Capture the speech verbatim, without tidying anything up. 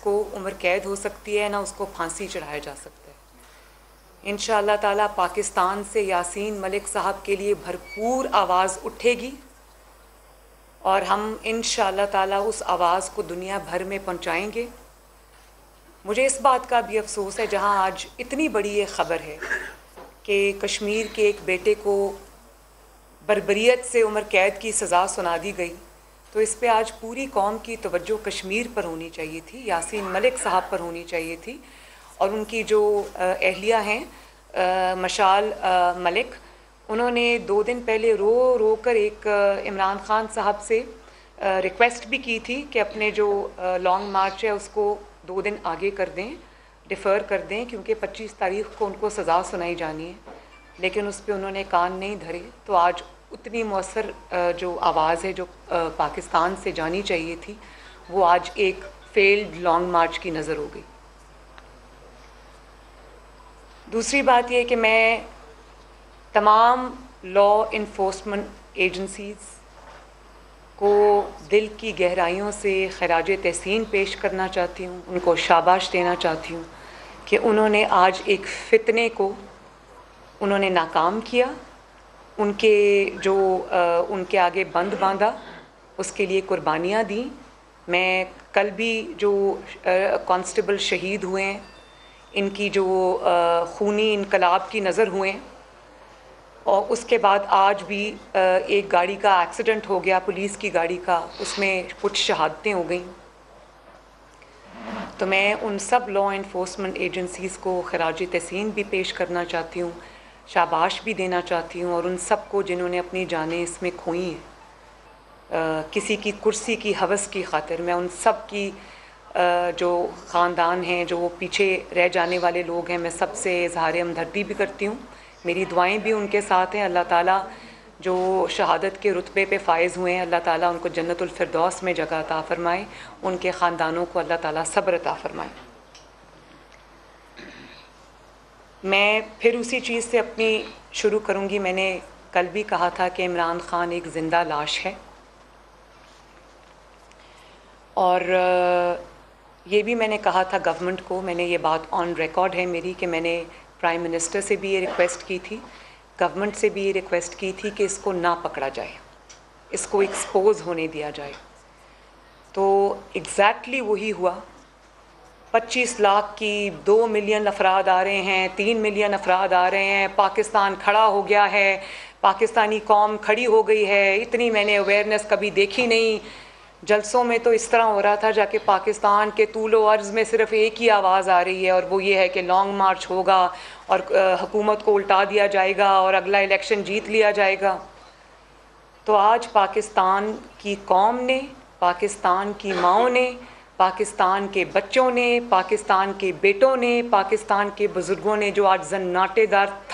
کو عمر قید ہو سکتی ہے نہ اس کو پھانسی چڑھایا جا سکتا ہے۔ انشاءاللہ تعالیٰ پاکستان سے یاسین ملک صاحب کے لیے بھرپور آواز اٹھے گی اور ہم انشاءاللہ تعالیٰ اس آواز کو دنیا بھر میں پہنچائیں گے۔ مجھے اس بات کا بھی افسوس ہے جہاں آج اتنی بڑی یہ خبر ہے کہ کشمیر کے ایک بیٹے کو بربریت سے عمر قید کی سزا سنا دی گئی، تو اس پہ آج پوری قوم کی توجہ کشمیر پر ہونی چاہیے تھی، یاسین ملک صاحب پر ہونی چاہیے تھی، اور ان کی جو اہلیہ ہیں مشال ملک، انہوں نے دو دن پہلے رو رو کر ایک عمران خان صاحب سے ریکویسٹ بھی کی تھی کہ اپنے جو لانگ مارچ ہے اس کو دو دن آگے کر دیں، ڈیفر کر دیں، کیونکہ پچیس تاریخ کو ان کو سزا سنائی جانی ہے، لیکن اس پہ انہوں نے کان نہیں دھرے۔ تو آج اتنی مؤثر جو آواز ہے جو پاکستان سے جانی چاہیے تھی، وہ آج ایک فیلڈ لانگ مارچ کی نظر ہو گئی۔ دوسری بات یہ کہ میں تمام لا انفورسمنٹ ایجنسیز کو دل کی گہرائیوں سے خراج تحسین پیش کرنا چاہتی ہوں، ان کو شاباش دینا چاہتی ہوں کہ انہوں نے آج ایک فتنے کو انہوں نے ناکام کیا، ان کے جو ان کے آگے بند باندھا، اس کے لیے قربانیاں دیں۔ میں کل بھی جو کانسٹیبل شہید ہوئے ہیں، ان کی جو خونی انقلاب کی نظر ہوئے ہیں، اور اس کے بعد آج بھی ایک گاڑی کا ایکسیڈنٹ ہو گیا، پولیس کی گاڑی کا، اس میں کچھ شہادتیں ہو گئیں۔ تو میں ان سب لا انفورسمنٹ ایجنسیز کو خراج تحسین بھی پیش کرنا چاہتی ہوں، شاباش بھی دینا چاہتی ہوں، اور ان سب کو جنہوں نے اپنی جانیں اس میں کھوئی ہیں کسی کی کرسی کی ہوس کی خاطر۔ میں ان سب کی جو خاندان ہیں، جو پیچھے رہ جانے والے لوگ ہیں، میں سب سے اظہار ہمدردی بھی کرتی ہوں، میری دعائیں بھی ان کے ساتھ ہیں۔ اللہ تعالیٰ جو شہادت کے رتبے پہ فائز ہوئے ہیں، اللہ تعالیٰ ان کو جنت الفردوس میں جگہ عطا فرمائے، ان کے خاندانوں کو اللہ تعالیٰ صبر عطا فرمائے۔ میں پھر اسی چیز سے اپنی شروع کروں گی۔ میں نے کل بھی کہا تھا کہ عمران خان ایک زندہ لاش ہے، اور یہ بھی میں نے کہا تھا گورنمنٹ کو، میں نے یہ بات آن ریکارڈ ہے میری کہ میں نے پرائم منسٹر سے بھی یہ ریکویسٹ کی تھی، گورنمنٹ سے بھی یہ ریکویسٹ کی تھی کہ اس کو نہ پکڑا جائے، اس کو ایکسپوز ہونے دیا جائے۔ تو ایگزیکٹلی وہی ہوا۔ پچیس لاکھ کی دو ملین افراد آ رہے ہیں، تین ملین افراد آ رہے ہیں، پاکستان کھڑا ہو گیا ہے، پاکستانی قوم کھڑی ہو گئی ہے۔ اتنی میں نے اویئرنیس کبھی دیکھی نہیں۔ جلسوں میں تو اس طرح ہو رہا تھا جا کے پاکستان کے طول و عرض میں صرف ایک ہی آواز آ رہی ہے، اور وہ یہ ہے کہ لانگ مارچ ہوگا اور حکومت کو الٹا دیا جائے گا اور اگلا الیکشن جیت لیا جائے گا۔ تو آج پاکستان کی قوم نے، پاکستان کی ماؤں نے، پاکستان کے بچوں نے، پاکستان کے بیٹوں نے، پاکستان کے بزرگوں نے جو آج زناٹے دار